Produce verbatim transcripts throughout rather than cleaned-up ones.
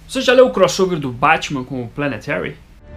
Você já leu o crossover do Batman com o Planetary?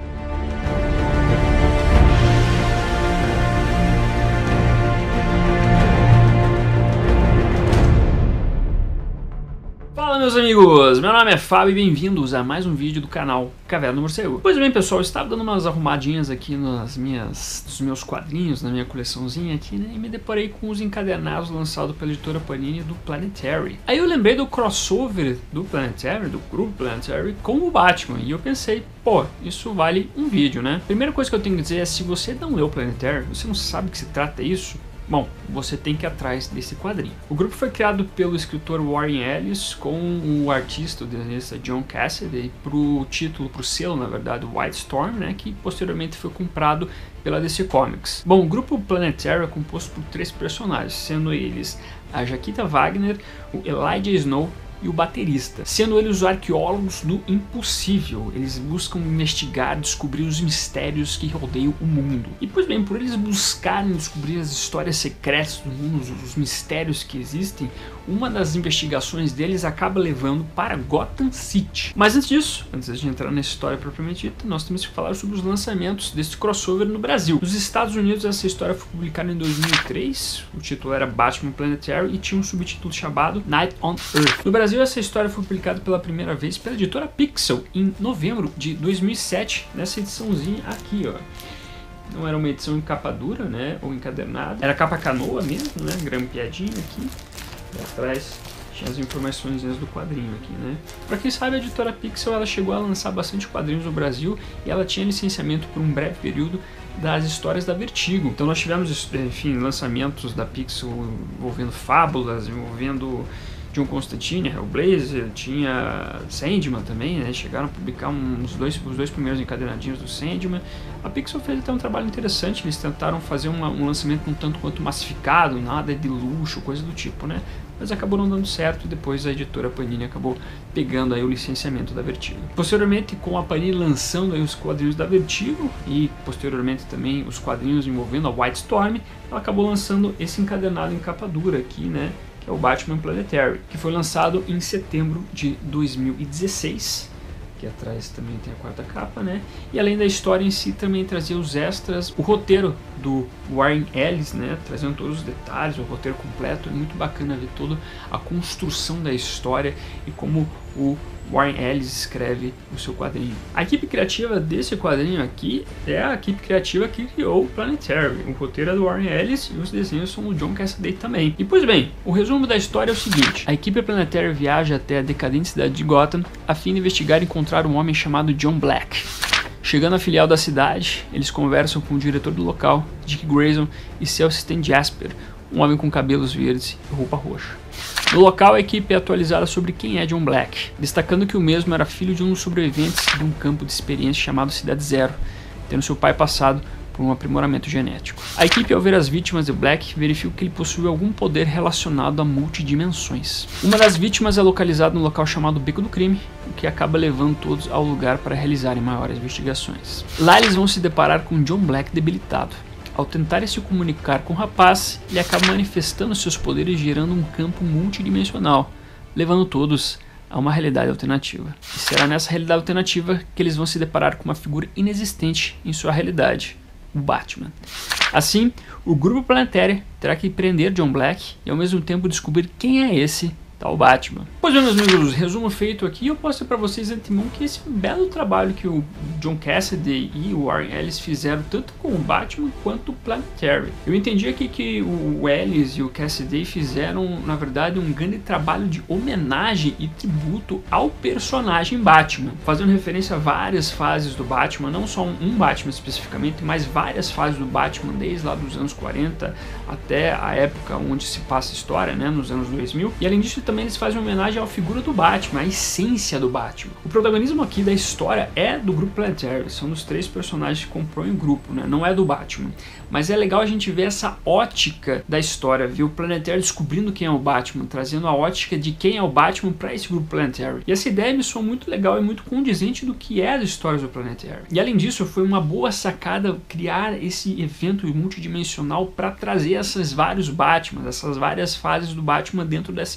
Fala, meus amigos, meu nome é Fábio e bem-vindos a mais um vídeo do canal Caverna do Morcego. Pois bem, pessoal, eu estava dando umas arrumadinhas aqui nas minhas, nos meus quadrinhos, na minha coleçãozinha aqui, né, e me deparei com os encadernados lançados pela editora Panini do Planetary. Aí eu lembrei do crossover do Planetary, do grupo Planetary, com o Batman, e eu pensei, pô, isso vale um vídeo, né? Primeira coisa que eu tenho que dizer é, se você não leu o Planetary, você não sabe o que se trata isso, bom, você tem que ir atrás desse quadrinho. O grupo foi criado pelo escritor Warren Ellis com o artista, o desenhista John Cassaday, pro título, pro selo, na verdade, White Storm, né, que posteriormente foi comprado pela D C Comics. Bom, o grupo Planetary é composto por três personagens, sendo eles a Jaquita Wagner, o Elijah Snow e o baterista, sendo eles os arqueólogos do impossível. Eles buscam investigar, descobrir os mistérios que rodeiam o mundo. E pois bem, por eles buscarem descobrir as histórias secretas do mundo, os mistérios que existem, uma das investigações deles acaba levando para Gotham City. Mas antes disso, antes de entrar nessa história propriamente dita, nós temos que falar sobre os lançamentos desse crossover no Brasil. Nos Estados Unidos, essa história foi publicada em dois mil e três, o título era Batman Planetary e tinha um subtítulo chamado Night on Earth. No Brasil, essa história foi publicada pela primeira vez pela editora Pixel em novembro de dois mil e sete, nessa ediçãozinha aqui, ó. Não era uma edição em capa dura, né, ou encadernada, era capa canoa mesmo, né, grampeadinha aqui. E atrás tinha as informações do quadrinho aqui, né. Pra quem sabe, a editora Pixel ela chegou a lançar bastante quadrinhos no Brasil e ela tinha licenciamento por um breve período das histórias da Vertigo. Então nós tivemos, enfim, lançamentos da Pixel envolvendo fábulas, envolvendo John Constantine, Hellblazer, tinha Sandman também, né? Chegaram a publicar uns dois, os dois primeiros encadernadinhos do Sandman. A Pixel fez até um trabalho interessante, eles tentaram fazer uma, um lançamento um tanto quanto massificado, nada de luxo, coisa do tipo, né? Mas acabou não dando certo e depois a editora Panini acabou pegando aí o licenciamento da Vertigo. Posteriormente, com a Panini lançando aí os quadrinhos da Vertigo e posteriormente também os quadrinhos envolvendo a White Storm, ela acabou lançando esse encadernado em capa dura aqui, né? Que é o Batman Planetary, que foi lançado em setembro de dois mil e dezesseis. Aqui atrás também tem a quarta capa, né? E além da história em si, também trazia os extras, o roteiro do Warren Ellis, né? Trazendo todos os detalhes, o roteiro completo. É muito bacana ver toda a construção da história e como o Warren Ellis escreve o seu quadrinho. A equipe criativa desse quadrinho aqui é a equipe criativa que criou o Planetary. O roteiro é do Warren Ellis e os desenhos são do John Cassaday também. E pois bem, o resumo da história é o seguinte: a equipe Planetary viaja até a decadente cidade de Gotham a fim de investigar e encontrar um homem chamado John Black. Chegando à filial da cidade, eles conversam com o diretor do local, Dick Grayson, e seu assistente Jasper, um homem com cabelos verdes e roupa roxa. No local, a equipe é atualizada sobre quem é John Black, destacando que o mesmo era filho de um dos sobreviventes de um campo de experiência chamado Cidade Zero, tendo seu pai passado por um aprimoramento genético. A equipe, ao ver as vítimas de Black, verifica que ele possui algum poder relacionado a multidimensões. Uma das vítimas é localizada no local chamado Beco do Crime, o que acaba levando todos ao lugar para realizarem maiores investigações. Lá eles vão se deparar com John Black debilitado. Ao tentarem se comunicar com o rapaz, ele acaba manifestando seus poderes, gerando um campo multidimensional, levando todos a uma realidade alternativa. E será nessa realidade alternativa que eles vão se deparar com uma figura inexistente em sua realidade, o Batman. Assim, o grupo Planetary terá que prender John Black e ao mesmo tempo descobrir quem é esse tal Batman. Pois bem, meus amigos, resumo feito aqui, eu posso dizer para vocês de antemão que esse é um belo trabalho que o John Cassaday e o Warren Ellis fizeram tanto com o Batman quanto o Planetary. Eu entendi aqui que o Ellis e o Cassaday fizeram, na verdade, um grande trabalho de homenagem e tributo ao personagem Batman, fazendo referência a várias fases do Batman, não só um Batman especificamente, mas várias fases do Batman, desde lá dos anos quarenta até a época onde se passa a história, né, nos anos dois mil. E além disso, também eles fazem homenagem à figura do Batman, à essência do Batman. O protagonismo aqui da história é do grupo Planetary, são dos três personagens que compõem o grupo, né? Não é do Batman. Mas é legal a gente ver essa ótica da história, ver o Planetary descobrindo quem é o Batman, trazendo a ótica de quem é o Batman para esse grupo Planetary. E essa ideia me soa muito legal e muito condizente do que é as histórias do Planetary. E além disso, foi uma boa sacada criar esse evento multidimensional para trazer esses vários Batman, essas várias fases do Batman dentro dessa história.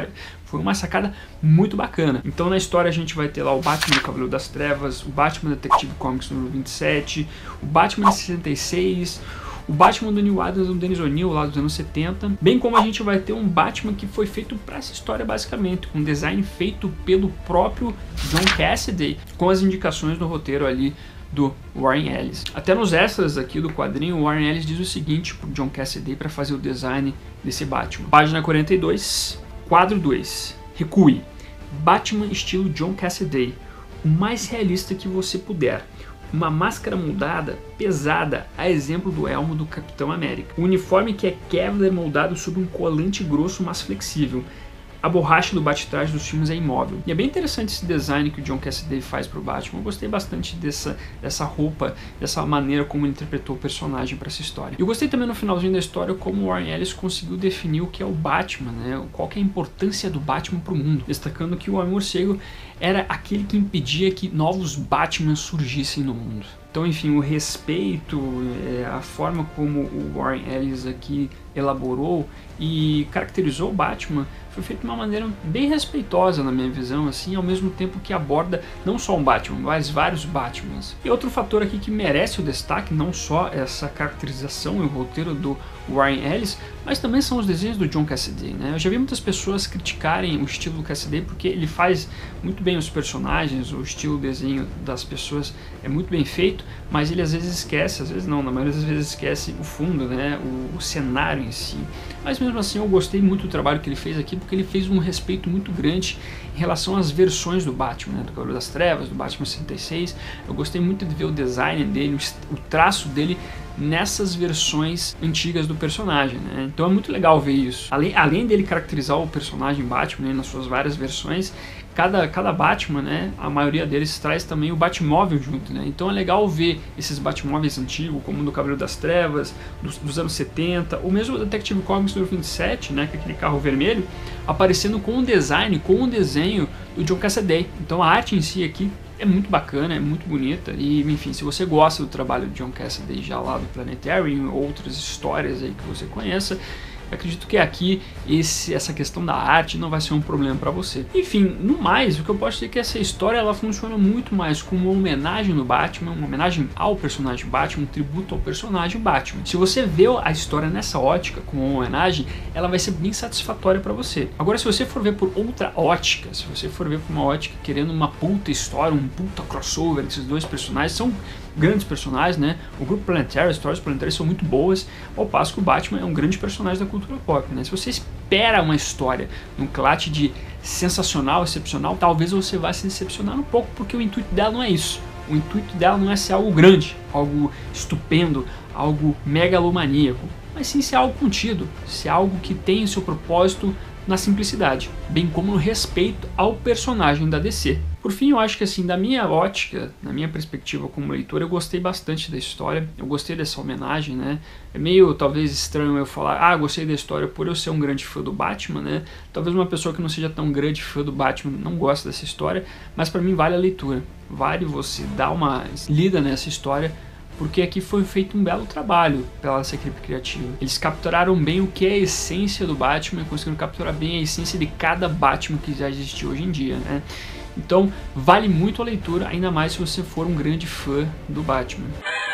história. Foi uma sacada muito bacana. Então na história a gente vai ter lá o Batman do Cavaleiro das Trevas, o Batman Detective Comics número vinte e sete, o Batman de sessenta e seis, o Batman do Neil Adams, do Dennis O'Neil, lá dos anos setenta, bem como a gente vai ter um Batman que foi feito para essa história basicamente, com um design feito pelo próprio John Cassaday, com as indicações no roteiro ali do Warren Ellis. Até nos extras aqui do quadrinho, o Warren Ellis diz o seguinte pro John Cassaday para fazer o design desse Batman. Página quarenta e dois, quadro dois. Recue. Batman estilo John Cassaday, o mais realista que você puder. Uma máscara moldada, pesada, a exemplo do elmo do Capitão América. Um uniforme que é Kevlar moldado sobre um colante grosso, mas flexível. A borracha do bate-traje dos filmes é imóvel. E é bem interessante esse design que o John Cassaday faz para o Batman. Eu gostei bastante dessa, dessa roupa, dessa maneira como ele interpretou o personagem para essa história. Eu gostei também no finalzinho da história como o Warren Ellis conseguiu definir o que é o Batman, né? Qual que é a importância do Batman para o mundo. Destacando que o Homem-Morcego era aquele que impedia que novos Batmans surgissem no mundo. Então, enfim, o respeito, é, a forma como o Warren Ellis aqui elaborou e caracterizou o Batman foi feito de uma maneira bem respeitosa na minha visão, assim, ao mesmo tempo que aborda não só um Batman, mas vários Batmans. E outro fator aqui que merece o destaque, não só essa caracterização e o roteiro do Warren Ellis, mas também são os desenhos do John Cassaday, né? Eu já vi muitas pessoas criticarem o estilo do Cassaday porque ele faz muito bem os personagens, o estilo desenho das pessoas é muito bem feito, mas ele às vezes esquece, às vezes não, na maioria das vezes esquece o fundo, né? O, o cenário em si. Mas mesmo assim eu gostei muito do trabalho que ele fez aqui, porque ele fez um respeito muito grande em relação às versões do Batman, né? Do Cavaleiro das Trevas, do Batman sessenta e seis. Eu gostei muito de ver o design dele, o traço dele nessas versões antigas do personagem, né? Então é muito legal ver isso. Além, além dele caracterizar o personagem Batman, né, nas suas várias versões, cada, cada Batman, né, a maioria deles traz também o Batmóvel junto, né? Então é legal ver esses Batmóveis antigos, como o do Cavaleiro das Trevas, dos, dos anos setenta, ou mesmo o Detective Comics do vinte e sete, né, que é aquele carro vermelho, aparecendo com o design, com o desenho do John Cassaday. Então a arte em si aqui é muito bacana, é muito bonita e, enfim, se você gosta do trabalho de John Cassaday já lá do Planetary e outras histórias aí que você conheça, acredito que aqui esse, essa questão da arte não vai ser um problema para você. Enfim, no mais, o que eu posso dizer é que essa história ela funciona muito mais como uma homenagem no Batman, uma homenagem ao personagem Batman, um tributo ao personagem Batman. Se você vê a história nessa ótica, como uma homenagem, ela vai ser bem satisfatória para você. Agora, se você for ver por outra ótica, se você for ver por uma ótica querendo uma puta história, um puta crossover desses dois personagens, são grandes personagens, né? O grupo Planetary, as histórias Planetary são muito boas, ao passo que o Batman é um grande personagem da cultura pop, né? Se você espera uma história num clate de sensacional, excepcional, talvez você vá se decepcionar um pouco, porque o intuito dela não é isso. O intuito dela não é ser algo grande, algo estupendo, algo megalomaníaco, mas sim ser algo contido, ser algo que tem o seu propósito na simplicidade, bem como no respeito ao personagem da D C. Por fim, eu acho que assim, da minha ótica, na minha perspectiva como leitor, eu gostei bastante da história, eu gostei dessa homenagem, né? É meio, talvez, estranho eu falar, ah, gostei da história por eu ser um grande fã do Batman, né? Talvez uma pessoa que não seja tão grande fã do Batman não goste dessa história, mas pra mim vale a leitura, vale você dar uma lida nessa história, porque aqui foi feito um belo trabalho pela essa equipe criativa. Eles capturaram bem o que é a essência do Batman e conseguiram capturar bem a essência de cada Batman que já existiu hoje em dia, né? Então vale muito a leitura, ainda mais se você for um grande fã do Batman.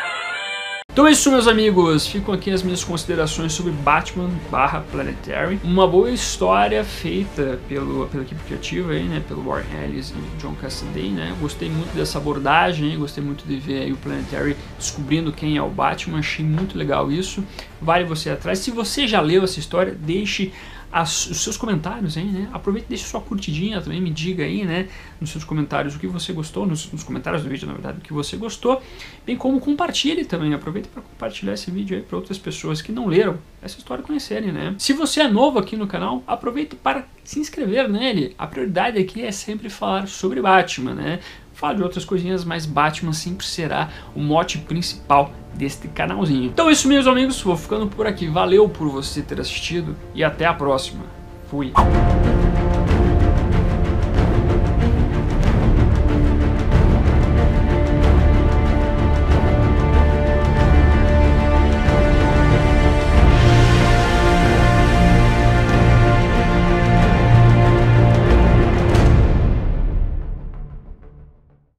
Então é isso, meus amigos, ficam aqui as minhas considerações sobre Batman barra Planetary. Uma boa história feita pelo, pela equipe criativa, aí, né, pelo Warren Ellis e John Cassaday, né. Gostei muito dessa abordagem, gostei muito de ver aí o Planetary descobrindo quem é o Batman, achei muito legal isso. Vale você ir atrás. Se você já leu essa história, deixe As, os seus comentários aí, né? Aproveite e deixe sua curtidinha também, me diga aí, né, nos seus comentários o que você gostou, nos, nos comentários do vídeo, na verdade, o que você gostou, bem como compartilhe também, aproveite para compartilhar esse vídeo aí para outras pessoas que não leram essa história conhecerem, né? Se você é novo aqui no canal, aproveite para se inscrever nele. A prioridade aqui é sempre falar sobre Batman, né? Falo de outras coisinhas, mas Batman sempre será o mote principal deste canalzinho. Então é isso, meus amigos, vou ficando por aqui. Valeu por você ter assistido e até a próxima. Fui!